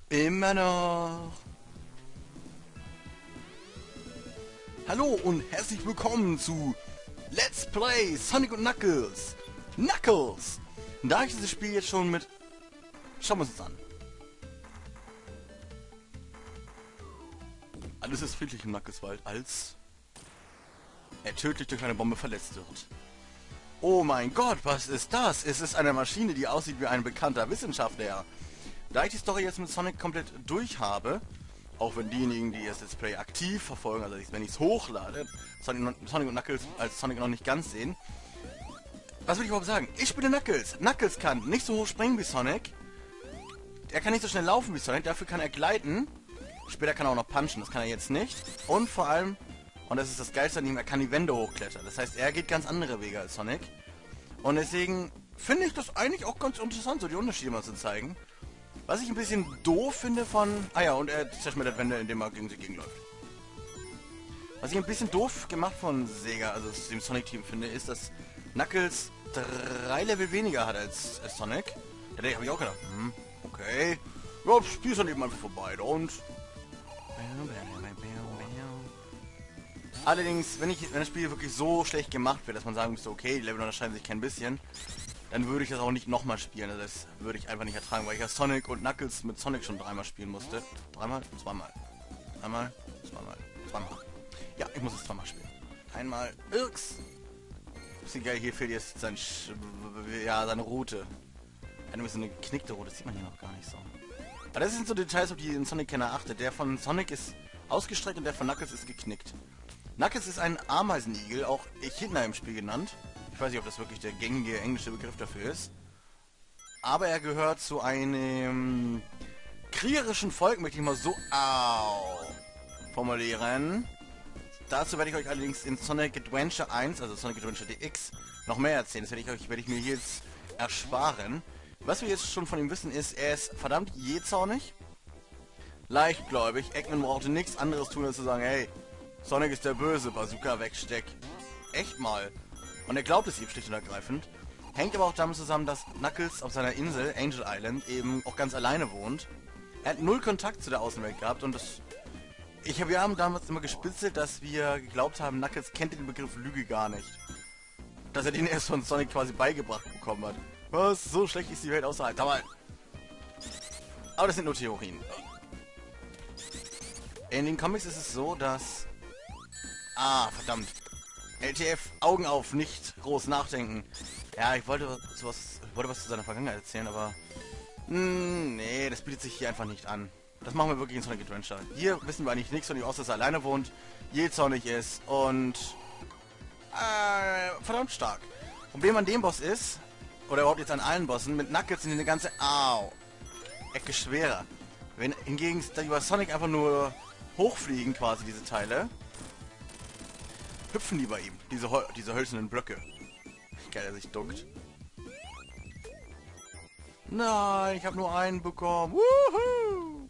Immer noch. Hallo und herzlich willkommen zu Let's Play Sonic und Knuckles. Knuckles! Da ich dieses Spiel jetzt schon mit... Schauen wir uns das an. Alles ist friedlich im Knuckles-Wald, als er tödlich durch eine Bombe verletzt wird. Oh mein Gott, was ist das? Es ist eine Maschine, die aussieht wie ein bekannter Wissenschaftler. Da ich die Story jetzt mit Sonic komplett durch habe, auch wenn diejenigen, die das Let's Play aktiv verfolgen, also wenn ich es hochlade, Sonic und Knuckles als Sonic noch nicht ganz sehen. Was will ich überhaupt sagen? Ich spiele Knuckles. Knuckles kann nicht so hoch springen wie Sonic. Er kann nicht so schnell laufen wie Sonic, dafür kann er gleiten. Später kann er auch noch punchen, das kann er jetzt nicht. Und vor allem, und das ist das Geilste an ihm, er kann die Wände hochklettern. Das heißt, er geht ganz andere Wege als Sonic. Und deswegen finde ich das eigentlich auch ganz interessant, so die Unterschiede mal zu zeigen. Was ich ein bisschen doof finde von... Ah ja, und er zerschmettert Wände, indem er gegen sie gegenläuft. Was ich ein bisschen doof gemacht von Sega, also dem Sonic-Team finde, ist, dass Knuckles 3 Level weniger hat als Sonic. Da habe ich auch gedacht, okay. Ja, das Spiel ist dann eben einfach vorbei. Und... Allerdings, wenn das Spiel wirklich so schlecht gemacht wird, dass man sagen müsste, okay, die Level unterscheiden sich kein bisschen, dann würde ich das auch nicht nochmal spielen. Also das würde ich einfach nicht ertragen, weil ich ja Sonic und Knuckles mit Sonic schon dreimal spielen musste. Dreimal? Zweimal. Einmal? Zweimal. Zweimal. Ja, ich muss es zweimal spielen. Einmal. Irks! Bisschen geil, hier fehlt jetzt seine Route. Eine bisschen eine geknickte Route, das sieht man hier noch gar nicht so. Aber das sind so Details, auf die ein Sonic-Kenner achtet. Der von Sonic ist ausgestreckt und der von Knuckles ist geknickt. Knuckles ist ein Ameisenigel, auch Echidna im Spiel genannt. Ich weiß nicht, ob das wirklich der gängige englische Begriff dafür ist. Aber er gehört zu einem kriegerischen Volk, möchte ich mal so formulieren. Dazu werde ich euch allerdings in Sonic Adventure 1, also Sonic Adventure DX, noch mehr erzählen. Das werde ich mir hier jetzt ersparen. Was wir jetzt schon von ihm wissen ist, er ist verdammt jähzornig, leichtgläubig. Eggman brauchte nichts anderes tun, als zu sagen, hey, Sonic ist der Böse, Bazooka wegsteck. Echt mal. Und er glaubt es ihm schlicht und ergreifend. Hängt aber auch damit zusammen, dass Knuckles auf seiner Insel, Angel Island, eben auch ganz alleine wohnt. Er hat null Kontakt zu der Außenwelt gehabt und wir haben damals immer gespitzelt, dass wir geglaubt haben, Knuckles kennt den Begriff Lüge gar nicht. Dass er den erst von Sonic quasi beigebracht bekommen hat. Was? So schlecht ist die Welt außerhalb. Aber das sind nur Theorien. In den Comics ist es so, dass... verdammt. LTF, Augen auf, nicht groß nachdenken. Ja, ich wollte was zu seiner Vergangenheit erzählen, aber... nee, das bietet sich hier einfach nicht an. Das machen wir wirklich in Sonic Adventure. Hier wissen wir eigentlich nichts von ihm aus, dass er alleine wohnt, jähzornig ist und... verdammt stark. Problem an dem Boss ist, oder überhaupt jetzt an allen Bossen, mit Knuckles sind die eine ganze... Ecke schwerer. Wenn hingegen über Sonic einfach nur hochfliegen, quasi diese Teile... hüpfen die bei ihm, diese hölzernen Blöcke. Geil, er sich duckt. Nein, ich habe nur einen bekommen. Woohoo!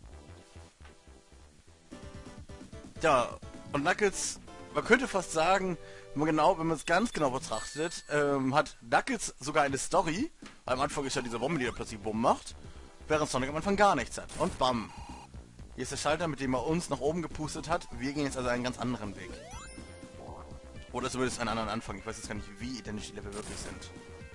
Ja, und Knuckles, man könnte fast sagen, wenn man es ganz genau betrachtet, hat Knuckles sogar eine Story. Am Anfang ist ja diese Bombe, die er plötzlich Bumm macht, während Sonic am Anfang gar nichts hat. Und bam. Hier ist der Schalter, mit dem er uns nach oben gepustet hat. Wir gehen jetzt also einen ganz anderen Weg. Oder zumindest einen anderen Anfang. Ich weiß jetzt gar nicht, wie identisch die Level wirklich sind.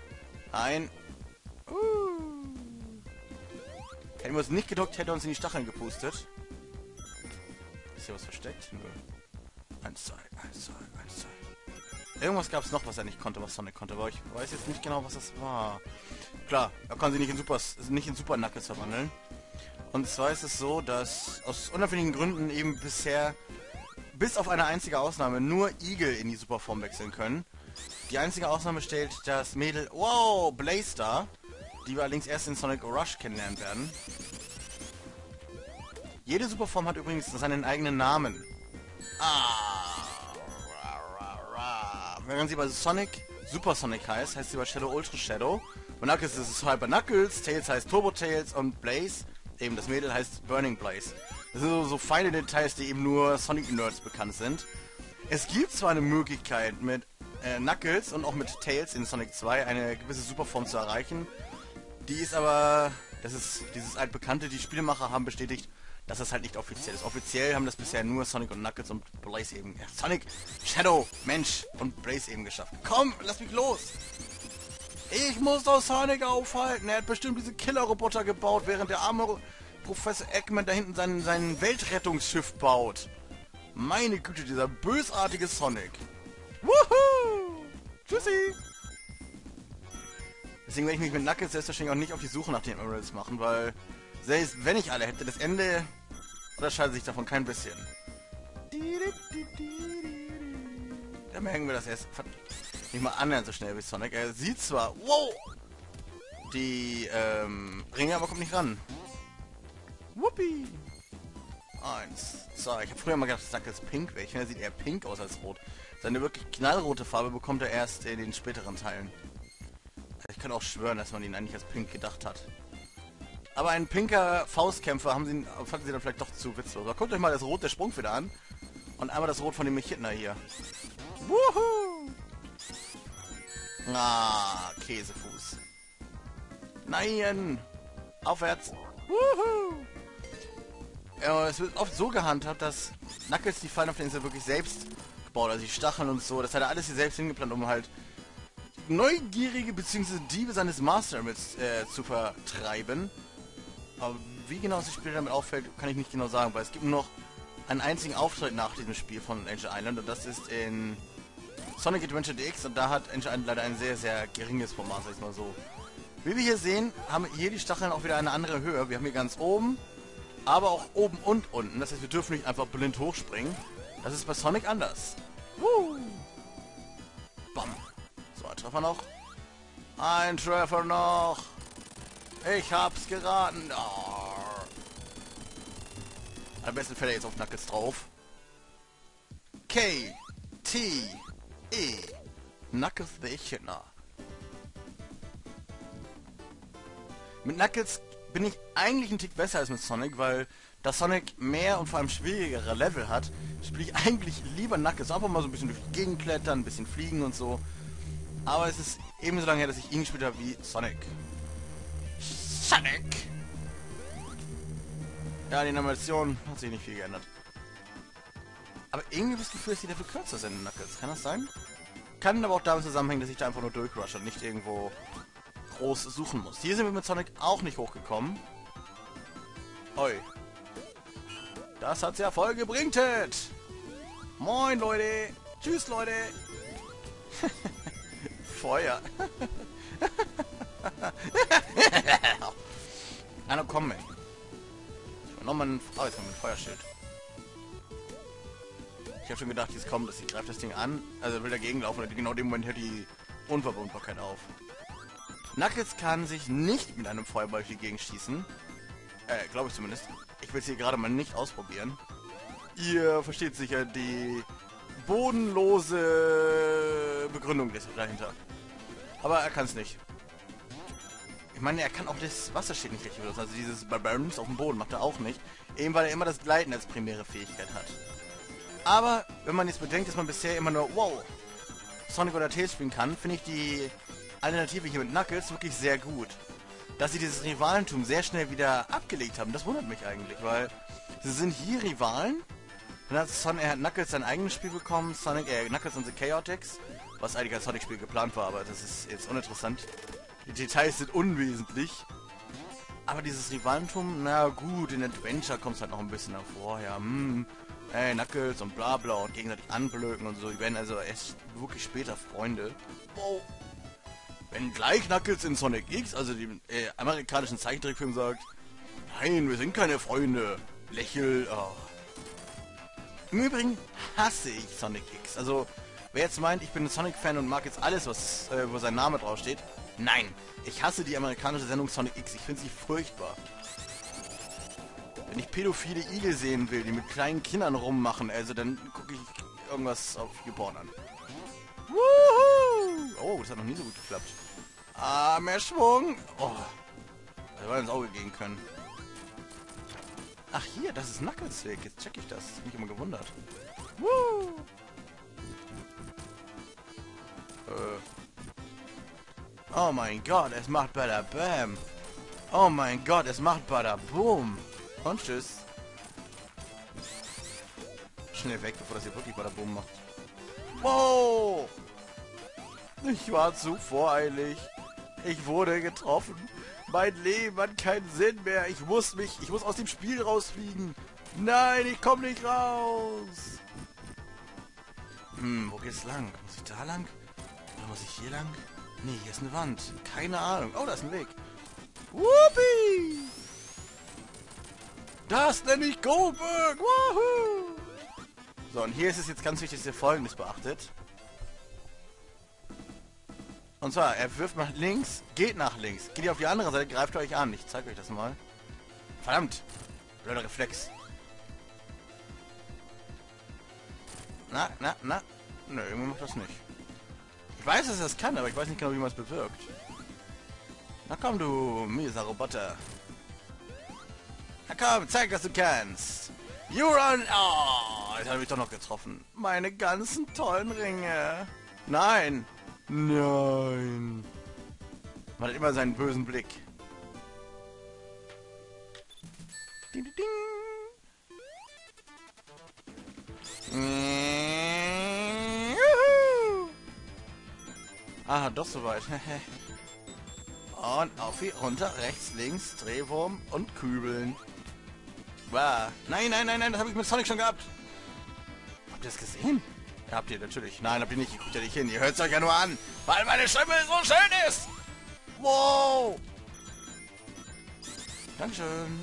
Hätten wir uns nicht gedockt, hätte er uns in die Stacheln gepustet. Ist hier was versteckt? Nö. 1, 2, 1, 2, 1, 2. Irgendwas gab es noch, was er nicht konnte, was Sonic konnte. Aber ich weiß jetzt nicht genau, was das war. Klar, er kann sich nicht in Super Knuckles verwandeln. Und zwar ist es so, dass aus unabhängigen Gründen eben bisher... bis auf eine einzige Ausnahme nur Igel in die Superform wechseln können. Die einzige Ausnahme stellt das Mädel, wow, Blaze, die wir allerdings erst in Sonic Rush kennenlernen werden. Jede Superform hat übrigens seinen eigenen Namen. Während sie bei Sonic Super Sonic heißt sie bei Shadow Ultra Shadow. Bei Knuckles ist es Hyper Knuckles, Tails heißt Turbo Tails und Blaze, eben das Mädel, heißt Burning Blaze. Das sind so feine Details, die eben nur Sonic-Nerds bekannt sind. Es gibt zwar eine Möglichkeit, mit Knuckles und auch mit Tails in Sonic 2 eine gewisse Superform zu erreichen. Die ist aber Das ist dieses altbekannte, die Spielemacher haben bestätigt, dass das halt nicht offiziell ist. Offiziell haben das bisher nur Sonic und Knuckles und Blaze eben... Ja, Sonic, Shadow, Mensch und Blaze eben geschafft. Komm, lass mich los! Ich muss doch Sonic aufhalten. Er hat bestimmt diese Killer-Roboter gebaut, während der arme Professor Eggman da hinten sein Weltrettungsschiff baut. Meine Güte, dieser bösartige Sonic. Wuhu! Tschüssi! Deswegen werde ich mich mit Knuckles selbstverständlich auch nicht auf die Suche nach den Emeralds machen, weil selbst wenn ich alle hätte, das Ende unterscheidet sich davon kein bisschen. Da merken wir das erst nicht mal annähernd so schnell wie Sonic. Er sieht zwar, wow, die Ringe, aber kommt nicht ran. Whoopi! 1, 2. Ich habe früher mal gedacht, dass Knuckles pink wäre. Ich finde, er sieht eher pink aus als rot. Seine wirklich knallrote Farbe bekommt er erst in den späteren Teilen. Ich kann auch schwören, dass man ihn eigentlich als pink gedacht hat. Aber ein pinker Faustkämpfer fanden sie dann vielleicht doch zu witzlos. Aber guckt euch mal das Rot der Sprungfeder an. Und einmal das Rot von dem Echidna hier. Wuhu! Ah, Käsefuß. Nein! Aufwärts! Wuhu! Ja, es wird oft so gehandhabt, dass Knuckles die Fallen auf der Insel wirklich selbst gebaut, also die Stacheln und so. Das hat er alles hier selbst hingeplant, um halt neugierige bzw. Diebe seines Master Emeralds zu vertreiben. Aber wie genau sich das Spiel damit auffällt, kann ich nicht genau sagen, weil es gibt nur noch einen einzigen Auftritt nach diesem Spiel von Angel Island und das ist in Sonic Adventure DX und da hat Angel Island leider ein sehr, sehr geringes Format, sag ich mal so. Wie wir hier sehen, haben hier die Stacheln auch wieder eine andere Höhe. Wir haben hier ganz oben, aber auch oben und unten. Das heißt, wir dürfen nicht einfach blind hochspringen. Das ist bei Sonic anders. Bam. So, ein Treffer noch. Ein Treffer noch. Ich hab's geraten. Oh. Am besten fällt er jetzt auf Knuckles drauf. K. T. E. Knuckles the Echidna. Mit Knuckles bin ich eigentlich ein Tick besser als mit Sonic, weil da Sonic mehr und vor allem schwierigere Level hat, spiele ich eigentlich lieber Knuckles. Einfach mal so ein bisschen durch die Gegend klettern, ein bisschen fliegen und so. Aber es ist ebenso lange her, dass ich ihn gespielt habe wie Sonic. Sonic! Ja, die Animation hat sich nicht viel geändert. Aber irgendwie habe ich das Gefühl, dass die dafür kürzer sind, Knuckles. Kann das sein? Kann aber auch damit zusammenhängen, dass ich da einfach nur durchrushe und nicht irgendwo groß suchen muss. Hier sind wir mit Sonic auch nicht hochgekommen. Oi. Das hat's ja voll gebringtet. Moin, Leute. Tschüss, Leute. Feuer. Einer komm, ey. Nochmal ein... Oh, jetzt haben wir ein Feuerschild. Ich habe schon gedacht, jetzt kommt, dass sie greift das Ding an. Also will dagegen laufen und genau in dem Moment hört die Unverwundbarkeit auf. Knuckles kann sich nicht mit einem Feuerball durch die Gegend schießen. Glaube ich zumindest. Ich will es hier gerade mal nicht ausprobieren. Ihr versteht sicher die bodenlose Begründung dahinter. Aber er kann es nicht. Ich meine, er kann auch das Wasser steht nicht richtig. Also dieses Burns auf dem Boden macht er auch nicht. Eben weil er immer das Gleiten als primäre Fähigkeit hat. Aber wenn man jetzt bedenkt, dass man bisher immer nur wow, Sonic oder Tails spielen kann, finde ich die Alternative hier mit Knuckles wirklich sehr gut. Dass sie dieses Rivalentum sehr schnell wieder abgelegt haben, das wundert mich eigentlich, weil sie sind hier Rivalen. Dann hat Knuckles sein eigenes Spiel bekommen, Knuckles and the Chaotix, was eigentlich als Sonic-Spiel geplant war, aber das ist jetzt uninteressant. Die Details sind unwesentlich. Aber dieses Rivalentum, na gut, in Adventure kommt es halt noch ein bisschen hervor, ja, ey, Knuckles und bla bla und gegenseitig anblöken und so, die werden also erst wirklich später Freunde. Wow. Wenn gleich Knuckles in Sonic X, also dem amerikanischen Zeichentrickfilm sagt, nein, wir sind keine Freunde, lächel, oh. Im Übrigen hasse ich Sonic X, also wer jetzt meint, ich bin ein Sonic-Fan und mag jetzt alles, was wo sein Name draufsteht, nein, ich hasse die amerikanische Sendung Sonic X, ich finde sie furchtbar. Wenn ich pädophile Igel sehen will, die mit kleinen Kindern rummachen, also dann gucke ich irgendwas auf YouPorn an. Woohoo! Oh, das hat noch nie so gut geklappt. Ah, mehr Schwung. Oh, das war ins Auge gehen können. Ach hier, das ist Knuckles Weg. Jetzt check ich das. Ich mich immer gewundert. Woo! Oh mein Gott, es macht Bada Bam. Oh mein Gott, es macht Badaboom. Und tschüss. Schnell weg, bevor das hier wirklich Badaboom macht. Wow! Ich war zu voreilig. Ich wurde getroffen. Mein Leben hat keinen Sinn mehr. Ich muss aus dem Spiel rausfliegen. Nein, ich komme nicht raus. Wo geht's lang? Muss ich da lang? Oder muss ich hier lang? Nee, hier ist eine Wand. Keine Ahnung. Oh, da ist ein Weg. Whoopie! Das nenne ich Goldberg! Woohoo! So, und hier ist es jetzt ganz wichtig, dass ihr Folgendes beachtet. Und zwar, er wirft nach links, geht nach links. Geht ihr auf die andere Seite, greift euch an. Ich zeige euch das mal. Verdammt! Blöder Reflex. Na. Nö, irgendwie macht das nicht. Ich weiß, dass er das kann, aber ich weiß nicht genau, wie man es bewirkt. Na komm, du mieser Roboter. Na komm, zeig, dass du kannst. You run! Oh, jetzt habe ich doch noch getroffen. Meine ganzen tollen Ringe. Nein. Nein. Man hat immer seinen bösen Blick. Ding, ding, ding. Aha, doch soweit. Und auf wie runter, rechts, links, Drehwurm und Kübeln. Wow. Nein, das habe ich mit Sonic schon gehabt. Habt ihr das gesehen? Ja, habt ihr natürlich. Nein, habt ihr nicht. Ihr guckt ja nicht hin. Ihr hört es euch ja nur an, weil meine Stimme so schön ist. Wow. Dankeschön.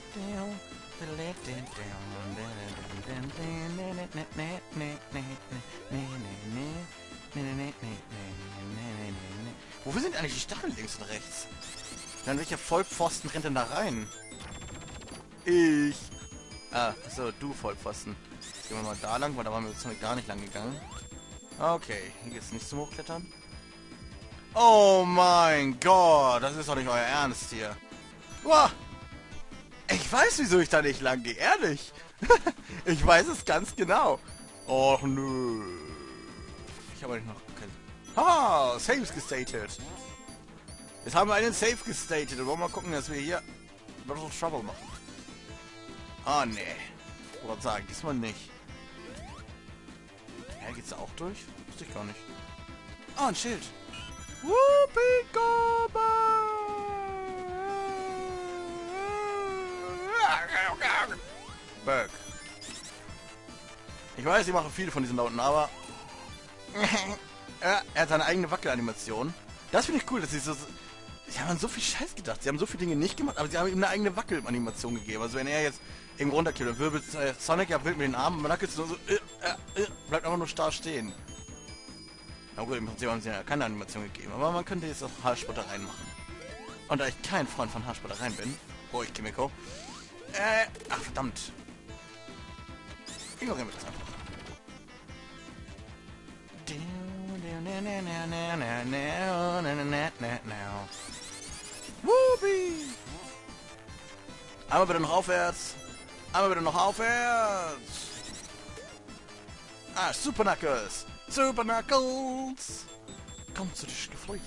Wofür sind eigentlich die Stacheln links und rechts? Dann welcher Vollpfosten rennt denn da rein? Ich. Ah, so, du Vollpfosten. Jetzt gehen wir mal da lang, weil da waren wir jetzt noch gar nicht lang gegangen. Okay, hier geht's nicht zum Hochklettern. Oh mein Gott, das ist doch nicht euer Ernst hier. Uah. Ich weiß, wieso ich da nicht lang gehe, ehrlich. Ich weiß es ganz genau. Och nö. Ich habe eigentlich noch kein... Ah, Saves gestatet. Jetzt haben wir einen Save gestatet. Und wollen wir mal gucken, dass wir hier Little Trouble machen. Ah, nee. Oder sagen, diesmal nicht. Ja, geht's da auch durch? Wusste ich gar nicht. Ah, ein Schild. Whoopie Goba! Berg. Ich weiß, ich mache viele von diesen Lauten, aber... er hat seine eigene Wackelanimation. Das finde ich cool, dass sie so... Sie haben an so viel Scheiß gedacht. Sie haben so viele Dinge nicht gemacht, aber sie haben ihm eine eigene Wackelanimation gegeben. Also wenn er jetzt irgendwo runterkippt, dann wirbelt Sonic ja wild mit den Armen, man wackelt so, bleibt einfach nur starr stehen. Na gut, im Prinzip haben sie ja keine Animation gegeben, aber man könnte jetzt auch Haarspottereien machen. Und da ich kein Freund von Haarspottereien bin, ruhig, Kimiko, ach verdammt. Ignorieren wir das einfach. Whoopie! Einmal bitte noch aufwärts. Einmal bitte noch aufwärts. Ah, Super Knuckles. Super Knuckles. Kommt zu dich geflücht.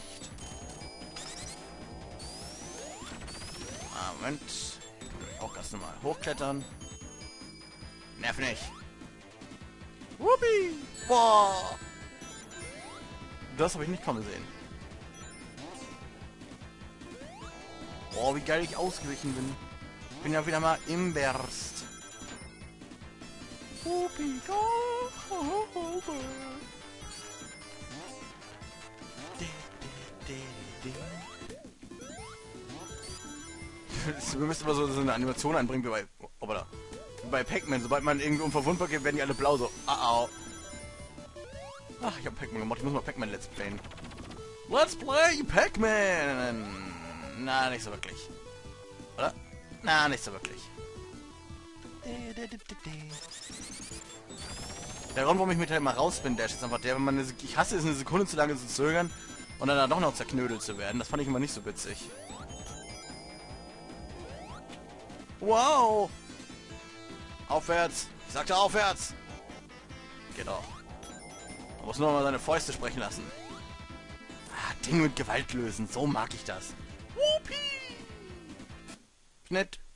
Ah, Moment. Hier können wir auch ganz normal hochklettern. Nerv nicht. Whoopie! Boah! Das habe ich nicht kommen sehen. Boah, wie geil ich ausgewichen bin. Ich bin ja wieder mal im Berst. Whoopie, wir müssen mal so eine Animation einbringen wie bei Pac-Man. Sobald man irgendwie unverwundbar geht, werden die alle blau so. Au. Ach, ich habe Pac-Man gemacht. Ich muss mal Pac-Man Let's Playen. Let's Play Pac-Man! Na, nicht so wirklich. Oder? Na, nicht so wirklich. Der Grund, warum ich mit halt mal raus bin, Dash, ist einfach der, wenn man ich hasse es, eine Sekunde zu lange zu zögern und dann doch noch zerknödelt zu werden. Das fand ich immer nicht so witzig. Wow! Aufwärts! Ich sagte aufwärts! Geht auch. Man muss nur mal seine Fäuste sprechen lassen. Ah, Dinge mit Gewalt lösen, so mag ich das. Whoopie! Nett.